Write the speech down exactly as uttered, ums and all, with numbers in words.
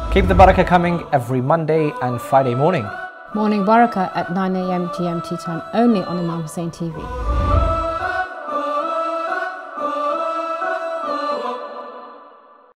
Keep the Baraka coming every Monday and Friday morning. Morning Baraka at nine A M G M T time only on Imam Hussein T V.